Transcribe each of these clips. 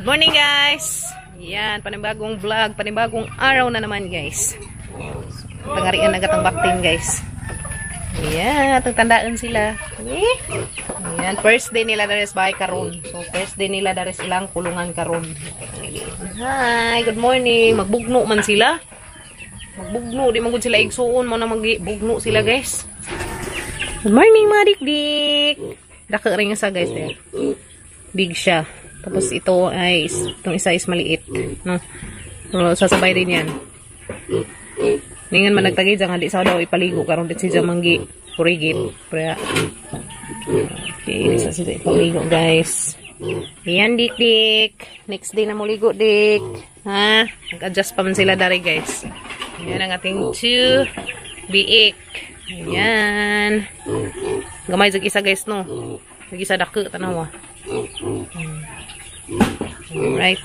morning guys. Yan, panibagong vlog, panibagong araw na naman guys. Tangarian agad ang baktin guys. Yan, tandaan sila. Yan, first day nila dari sa bahay karon. So first day nila dari silang kulungan karon. Hi, good morning. Magbugno man sila. Magbugno, di man gud sila igsuon mo na magbugno sila guys. Good morning mga dikdik. Daka rin sa guys eh. Big siya. Tapos ito ay, itong isa is maliit. No? So, sasabay din yan. Ningan man nagtagid dyan, hindi sa daw ipaligo. Karoon din siya manggi, purigit. Okay, isa siya ipaligo guys. Ayan dik-dik. Next day na mo ligo dik. Ha? Nag-adjust pa man sila dari guys. Ayan ang ating 2 biik. Ayan. Gamay jug isa guys no. Jug isa dako tanawa. Alright.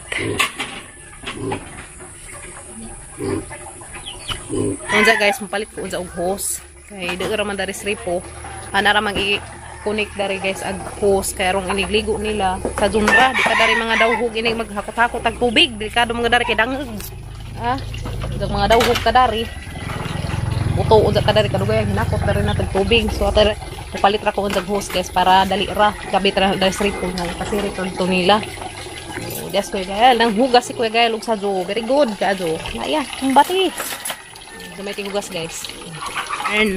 Unsa guys, mapalit ko unsa og hose. Kay dira man dari sripo. Ana ra mag i-connect dari guys ag hose kay rong inigligo nila sa Zumra. Di ka dari mga dawhog ini maghakot-hakot tag tubig. Delikado mga dari kay dangog. Ah, dag mga dawhog ka dari. Uto unsa ka dari kadugay hinakot dari na tag tubig. So ater palit ra ko unsa hose guys para dali ra kabit ra dari sripo nga pasirit to nila. Yes, Kuya Gael. Nang hugas si Kuya Gael sa Jo. Very good ka, Jo. Naya, bati. Gamay ting hugas, guys. And,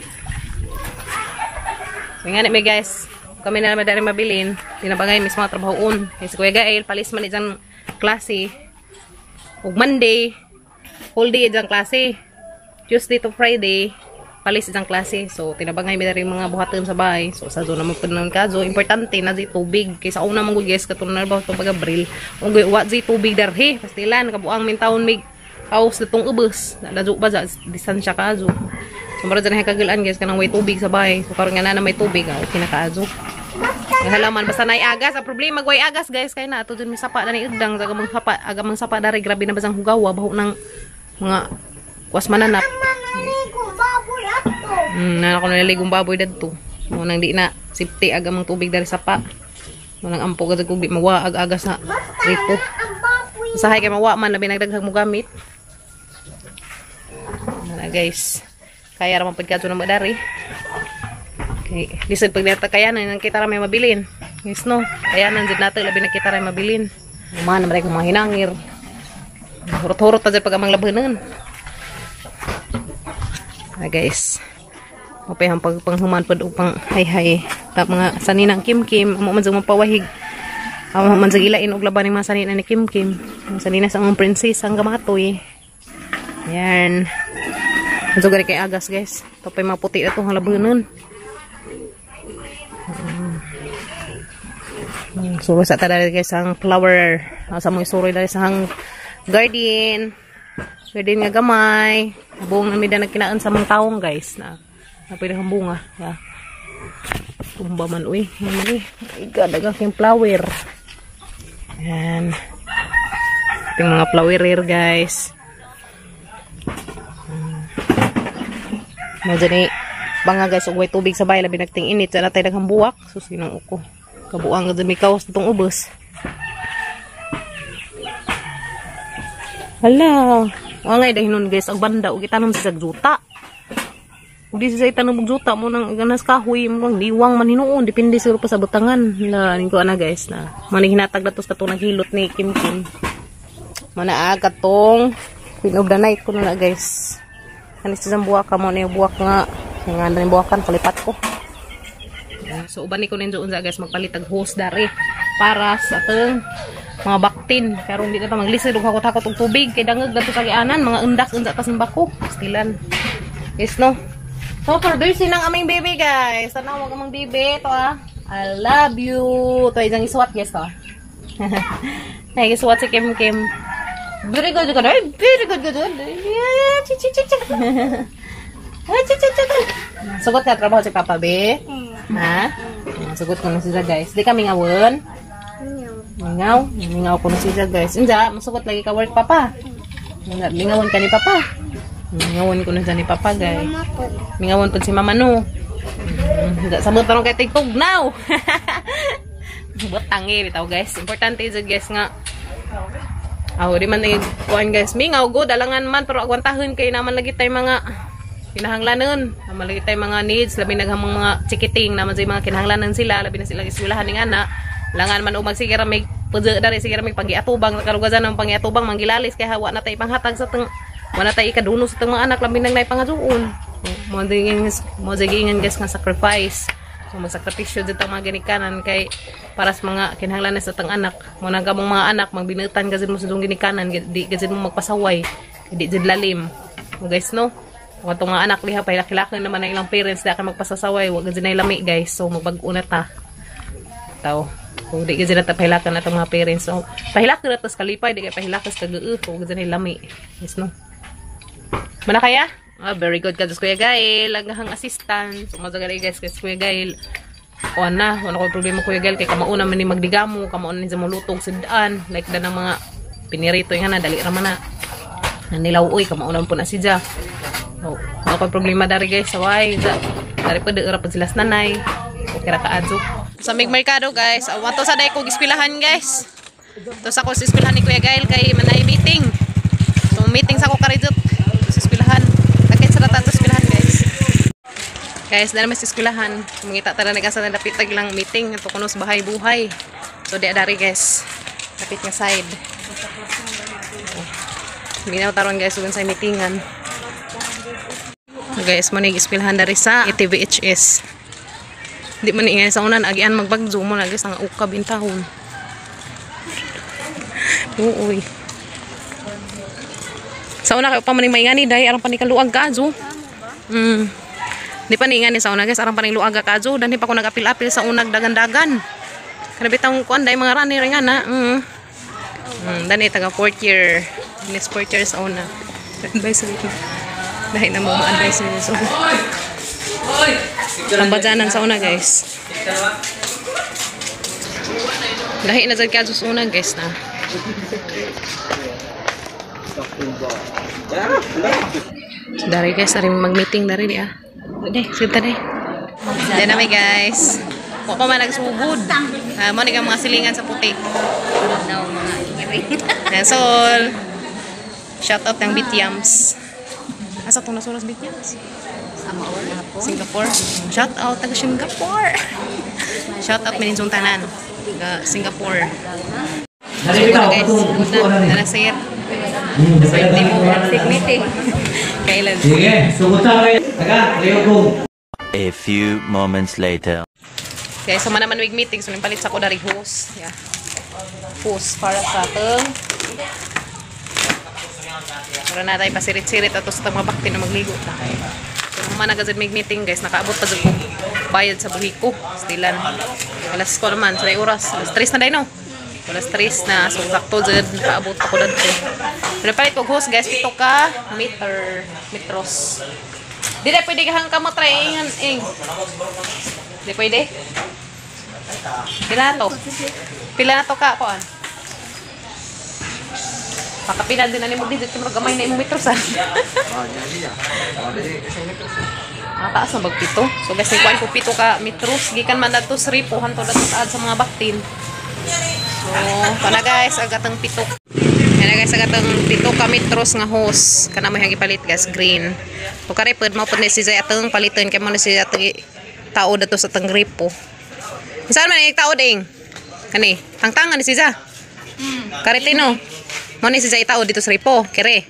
nga may guys, kami na naman dari mabilin. Tinabangay mismo mga trabahoon. Si Kuya Gael, palis man isang klase. Ug Monday, whole day isang klase. Tuesday to Friday, palis isang klase. So, tinabangay may dari mga buhaton sa bahay. So, sa zona mo pinang kazo. Importante na di tubig. Kaysa una mong guys, katunan ba ito pag-abril. Kung wat di tubig darhe. Pastilan, kabuang mintawon may kaos ditong ubus. Nadadyo pa sa distansya kazo. So, marad dyan kagalaan guys, kanang may tubig sa bahay. So, karoon nga na may tubig. Okay na kazo. Halaman, basta na agas. Ang problema, magway agas guys. Kaya na, ito dyan may sapa na ni Udang. Agamang sapa dari. Grabe na basang hugawa. Baho ng mga kuwas mananap. Na ako naligong baboy dadto. Mo nang di na safety agamang tubig dari sapa. Mo nang ampo gad kog di mawa ag-agas na ripo. Usahay kay mawa man labi nagdaghang mo gamit. Na guys. Kaya ra man pud kadto na madari. Okay, lisod pag nata kaya nang kita ra may mabilin. Yes no. Kaya nang jud nato labi na kita ra may mabilin. Man na mga hinangir. Hurot-hurot ta jud pag amang labhenon. Guys. Mapay ang pagpanghuman pa upang hay-hay. Tap mga saninang Kim-Kim. Amo man sa mga pawahig. Amo man sa ilain og laban ng mga sanina ni Kim-Kim. Sanina sa mga princess ang gamatoy. Yan. Manso gari kay agas guys. Tapay maputi na itong halabunan. So sa tada guys ang flower. Sa mga suroy dali sa hang garden. Garden nga gamay. Buong namida nagkinaan sa mga taong guys na pwede kang bunga. Yeah. Tumba man, uy. Yan, my God, dagang yung flower. Yan. Ito yung mga flowerer, guys. Medyo ni banga, guys. Ugway tubig sa bahay. Labi nagting init. Sana tayo dagang buwak. Susinong uko. Kabuang ka dami kaos itong ubos. Hala. Wangay dahil nun, guys. Ang banda. Huwag itanong sa sagjuta. Di sa itanong juta mo nang ganas kahoy mo nang liwang man hinuon depende siguro pa sa butangan la ning ko ana guys na mani hinatag datos katong naghilot ni Kim-Kim mana katong pinog the night ko na guys ani sa buwak ka mo ni buwak nga nga na buwakan palipat ko so uban ni ko ninjo unsa guys magpalit og hose dari para sa atong mga baktin karon di na ta maglisod og hakot-hakot og tubig kay dangog dato sa gianan mga undak unsa ta simbako stilan yes no. So, producing ng aming baby, guys. Tanaw, wag amang baby. Ito, ah. I love you. Ito, isang isuwat, guys, to. Ay, isuwat si Kim-Kim. Very good, good. Very good, good. Sugot ka, trabaho si Papa, be? Ha? Sugot ko na siya, guys. Di kami ngawon. Mingaw. Mingaw ko na siya, guys. Inja, masugot lagi ka work, Papa. Mingawon ka ni Papa. Mingawon ko na dyan ni Papa, guys. Mingawon po si Mama, no. Sabot pa rin kay TikTok now. Buat tangi, bitaw, guys. Importante dyan, guys, nga. Di man kuan guys. Mingaw go dalangan man pero agwantahon kay naman lagi tay mga kinahanglanon. Naman lagi tay mga needs labi naghamang mga chikiting naman say mga kinahanglanon sila labi na sila eskwelahan ning ana. Langan man umag sige ra may pudyo dari sige ra may pagiatubang kalugasan ng pagiatubang manggilalis kay hawa na tay panghatag sa teng wala tay ikaduno sa teng mga anak labi nang nay pangaduon. Mo dingin guys nga sacrifice. So magsakripisyo dito mga ginikanan kay para sa mga kinahanglan sa tang anak. Mo nagamong mga anak magbinutan gazid mo sa dong ginikanan di gazid mo magpasaway. Di jud lalim. So guys no. Kung itong mga anak liha pa laki-laki naman ang ilang parents di ka magpasasaway wag gazid na lami guys. So magbag-una ta. Taw. Kung di gazid na ta pahilakan atong mga parents. So pahilakan na tas kalipay di kay pahilakas kag-uu kung gazid na lami. Guys no. Mana kaya? Very good ka Kuya Gail, laghang assistant. So mazagali guys kay Kuya Gail. O na, wala ko problema Kuya Gail kay kamauna man ni magdigamo, kamauna ni sa mulutong sidaan, like da ng mga pinirito nga na dali ra man na. Nilaw oy kamauna po na si Ja. So, wala ko problema dari guys, saway. Dari pa deura pa sila nanay. Okay ra kaadto. Sa merkado guys, awato sa day ko gispilahan guys. To sa ko sa eskwelahan ni Kuya Gail kay manay meeting. So meeting sa ko karidot sa eskwelahan. Guys, dala mas eskwelahan. Mangita tara nagasa na dapit tag lang meeting ato kuno sa bahay buhay. So di dari guys. Dapit nga side. Minaw taron guys ug sa meetingan. So guys, mo nig eskwelahan dari sa ATVHS. Di man ingay sa unan agian magbagzo mo na guys ang ukab intahon. Uy. Sa una kay pa man maingani dai aron panikaluag ka azo. Di pa ni nga ni sa una guys, arang paning luaga kadyo dan di pa ko nag-apil-apil sa unag dagan-dagan. Kana bitang kuan day mga rani ringa na. Dani taga 4th year. Next 4th year sa una. Advice dito. Dahil na mo ma-advise niyo so. Ang badyanan sa una guys. Dahil na sad kadyo sa una guys na. Dari guys, ari mag-meeting dari di Deh, kita deh. Diyan na may guys. Huwag pa man nagsugod. Mo ni mga silingan sa putik. So, shout out ng Bityams. Asa itong nasuras Bityams? Singapore. Shout out taga Singapore. Shout out mininsong tanan. Taga Singapore. Siguro guys, na sir. Birthday mo. Meeting. Kailan? Sige, subutan kayo. Taga, ko. A few moments later. Guys, sama naman wig meeting. So, nipalit sa ko dari host. Yeah. Host para sa itong. Para na tayo pasirit-sirit at sa mga bakti na magligo. So, naman nagazid wig meeting guys. Nakaabot pa dyan bayad sa buhi ko. Stilan. Alas ko naman. Sa oras. Alas 3 na tayo no? Alas 3 na. So, sakto dyan. Nakaabot ako dito. Pinapalit ko host guys. Ito ka metros. Di na pwede kahang kamatraingan. Di pwede. Pila na to? Pila na to ka? Kuan? Pakapila din na ni mo digit. Gamay na yung metros ah. Taas na magpito. So guys, kuan ko pito ka metros. Gikan man na to 3 puhan to na sa mga baktin. So, pana guys, agatang pitok. Yan guys, agatang pitok ka metros nga hose. Kana mo yang ipalit guys, green. To kare pud mo pud ni si Zay atong paliton kay mo ni si atong tao dato sa tang gripo. Saan man ang tao ding? Kani, tangtangan ni si Zay. Kare tino. Mo ni si Zay tao dito sa gripo, kere.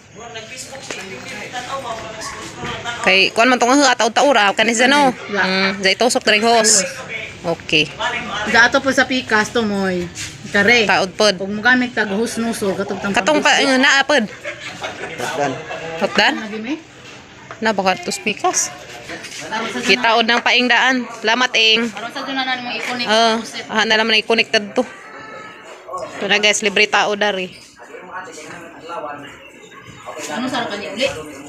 Kay kuan man tong taud-taura kani si no. Zay tosok diri hose. Okay. Dato po sa pikas to moy. Kare. Taod pod. Kung magamit tag husnuso katong tang. Katong pa naa pod. Hotdan. Na baka to speakers. Kita od ng paingdaan. Salamat ing. Aron sa dunanan mo i-connect. Na naman i-connected to. Ito na guys, libre tao dari. Ano sa kanya uli?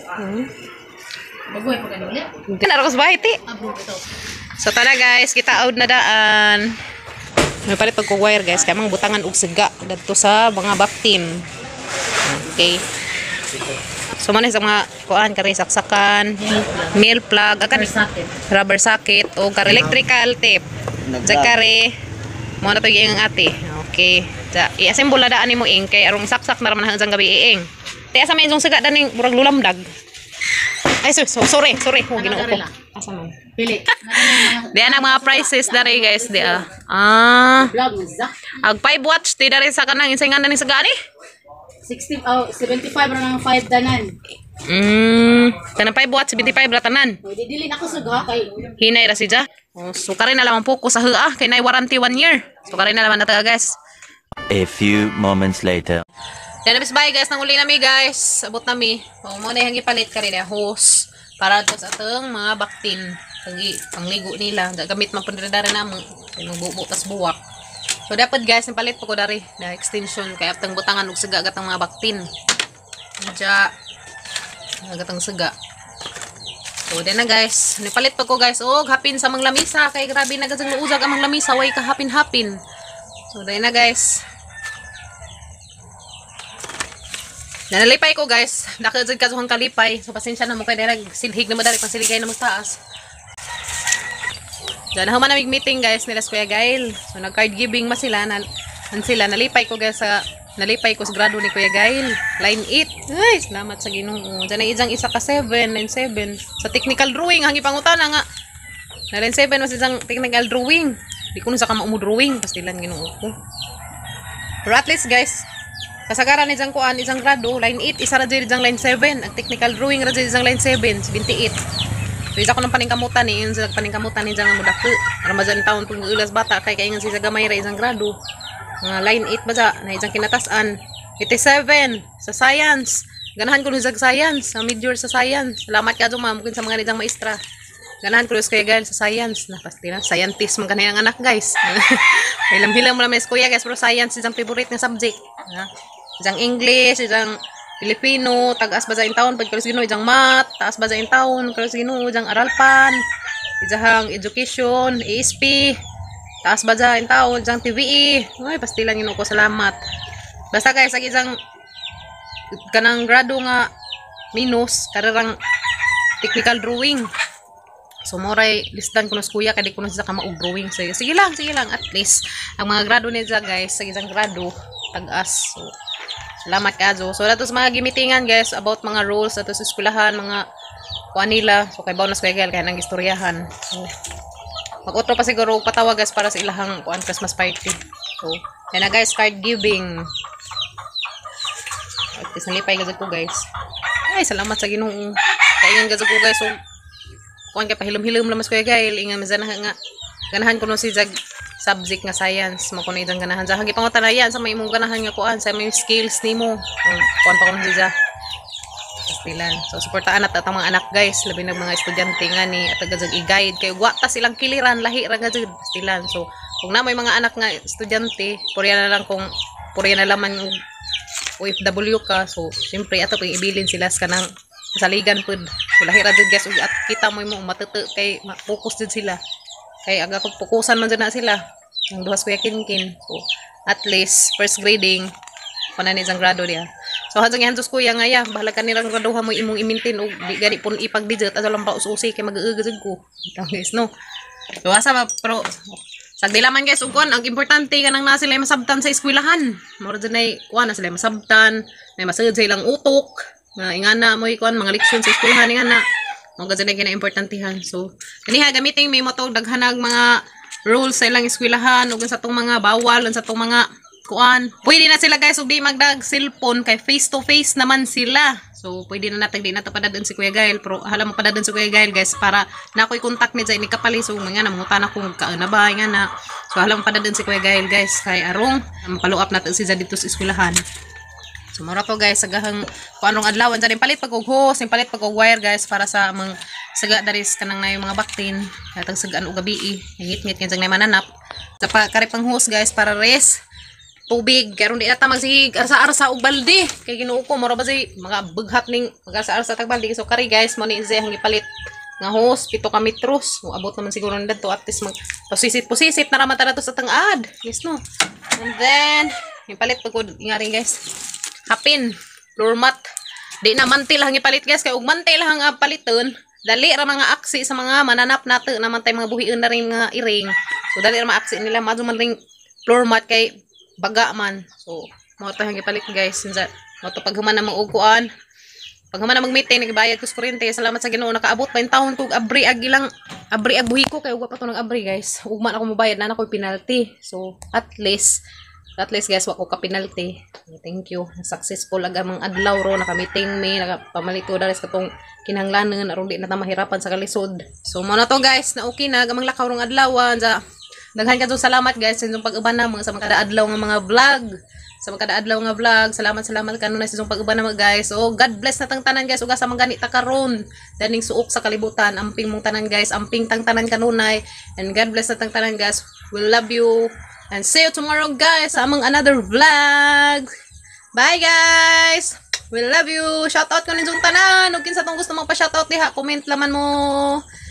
Bagoy pa kanya uli? Kinaro ko sa bahay ti. So tara guys, kita out na daan. May palit pagko-wire guys, kaya mang butangan og siga dito sa mga baptim. Okay. So man sa mga kuan kare saksakan, nail plug, akan rubber socket o kare electrical tape. Jakare mo na to yung ate. Okay. Ja, i-assemble na daan mo ing kay arong saksak na raman hanggang gabi iing. Te asa may isong saga daning murag lulamdag. Ay sorry. Ho ginoo ko. Asa man? Pili. Diyan ang mga prices dari guys, dia. Vlog za. Ag 5 watch ti dari sa kanang insingan na ni saga ni. 75 ra nang 5 danan. Tanang 5 watch 75 ra tanan. Pwede dili na ko suga kay Hinay ra si Ja. Sukarin na lang ang focus sa hua kay nay warranty 1 year. Sukarin na naman na guys. A few moments later. Yan na bye guys, nang uli nami guys. Abot nami. Mo na yung ipalit ka rin hose para to sa atong mga baktin. Pangligo nila. Gamit man pud dari namo. Kay magbubo tas buwak. So dapat guys, palit pa ko dari na extension kay atang butangan og saga gatang mga baktin. Medya gatang saga. So then na guys, nipalit pa ko guys og hapin sa mga lamisa kay grabe na gazang luuzag ang mga lamisa way ka hapin-hapin. So then na guys. Nanalipay ko guys. Nakajud ka suhang kalipay. So pasensya na mo kay dirag silhig na madari pang siligay na mo taas. Diyan human namig meeting guys nila Kuya Gail. So nag card giving ma sila sila nalipay ko guys sa grado ni Kuya Gail. Line 8. Ay, salamat sa Ginoo. Diyan ay isang isa ka 7, line 7. Sa technical drawing hangi pangutana nga. Na line 7 was isang technical drawing. Di ko sa ka maumo drawing pastilan Ginoo ko. Pero at least guys, kasagaran ni kuan isang grado, line 8, isa ra diri jang line 7. Ang technical drawing ra diri jang line 7, 78. So isa ko nang paningkamutan ni, yung paningkamutan ni jang mudako. Ramazan taon pag ulas bata kay kaingan si sa gamay ra isang grado. Mga line 8 ba sa na isang kinatasan. 87 sa science. Ganahan ko sa science, sa major sa science. Salamat ka ma'am mungkin sa mga nitang maestra. Ganahan ko kay Gail sa science na pasti na scientist man kaniyang anak guys. Hilam-hilam mo lang mes kuya guys, pero science isang favorite nga subject. Isang English, isang Filipino, tagas ba sa taon pag kalos Ginoo, isang math, taas ba sa taon kalos Ginoo, isang aralpan, isang education, ASP, taas ba sa taon, isang TVE. Ay, pastilan Ginoo ko, salamat. Basta guys, ang isang kanang grado nga minus, kararang technical drawing. So moray listan ko nos kuya kadi ko sa kama og drawing. So, sige lang at least ang mga grado niya guys sa isang grado tagas. So salamat kazo. So datos mga gimitingan guys about mga rules ato sa eskwelahan, mga kuan nila. So kay bonus kay kay nang istoryahan. So mag-otro pa siguro patawag guys para sa ilahang kuan Christmas party. So yan na guys, card giving. At least nalipay gazag ko guys. Ay salamat sa Ginoo. Kaingan gazag ko guys. So kuan kay pahilom-hilom lamas Kuya Gail ingan mazana nga ganahan ko no si jag subject nga science mo kuno idang ganahan sa hagi pangutanayan sa may imong ganahan nga kuan sa may skills nimo kuan pa kuno siya pastilan. So suportaan at atang mga anak guys labi ng mga estudyante nga ni at gazag i-guide kay wa ta silang kiliran lahi ra gazag pastilan. So kung na may mga anak nga estudyante purya na lang kung purya na laman OFW ka. So syempre ato pang ibilin sila sa kanang saligan pud wala hira jud guys at kita mo matete kay focus jud sila kay aga ko fokusan man jud na sila ang duhas Kuya Kinkin. So at least first grading panan isang grado dia. So hanjang hantos kuya nga ya bahala ka nilang graduha mo imong i-maintain og di gani pun ipag-digit ato lang pa ususi kay mag-eugad ko guys no. So asa ba pero sagdila man guys ug ang importante kanang na sila masabtan sa eskwelahan mura jud nay kuan na sila masabtan may masagad sa ilang utok nga ingana mo ikuan mga leksyon sa eskwelahan ingana mo gazan na importantehan. So kaniha gamitin may motog daghanag mga rules sa ilang eskwelahan ug sa tong mga bawal sa tong mga kuan pwede na sila guys ug di magdag cellphone kay face to face naman sila. So pwede na natag di na padadon si Kuya Gail pero hala mo padadon si Kuya Gail guys para na ako'y contact ni Jay ni Kapali. So mga namungutan ako kaana ba ingana. So hala mo padadon si Kuya Gail guys kay arong follow up natin si Jay dito sa eskwelahan. So mura to guys sagahang kung anong adlaw sa palit pag og hose, palit pag og wire guys para sa mga saga daris kanang na yung mga baktin katang sagaan og gabi ngit-ngit kay jang mananap sa karipang hose guys para res tubig karon di ata magsig arsa-arsa og balde kay Ginoo ko mura ba say mga bughat ning mag-arsa-arsa tag balde. So kari guys mo ni Zeh ang ipalit nga hose 7 ka metros abot naman siguro nandito at least mag posisit na ramata nato sa tangad yes no. And then ipalit pag ingaring guys hapin floor mat di na mantil lang ipalit guys kay ug mantil lang ang paliton dali ra mga aksi sa mga mananap nato naman tay mga buhion na rin nga iring. So dali ra maaksi nila madto man ring floor mat kay baga man. So mo to ang gipalit guys. Sinsa mo to pag human na mag-uguan. Pag human na mag-meeting nagbayad ko sa kuryente. Salamat sa Ginoo nakaabot pa yung taon kog abri ag ilang abri ag buhi ko kay ugwa pa to nag abri guys. Ugma na ako mobayad na ako penalty. So at least guys wa ko ka penalty. Thank you. Successful aga mang adlaw ro naka-meeting me nakapamalit ko dalis katong kinahanglanon aron di na ta mahirapan sa kalisod. So mo na to guys na okay na gamang lakaw rong adlawan sa daghan kadto salamat guys sa inyong pag-uban na mga sa mga kada adlaw nga mga vlog. Sa mga kada adlaw nga vlog. Salamat kanunay sa inyong pag-uban na guys. So God bless na tang tanan guys uga sa mga ganita karon. Daning suok sa kalibutan amping mong tanan guys, amping tang tanan kanunay. And God bless na tang tanan guys. We love you. And see you tomorrow guys sa among another vlog. Bye guys. We love you. Shout out ko ninyong tanan. Ug kinsa tong gusto magpa-shout out diha, comment laman mo.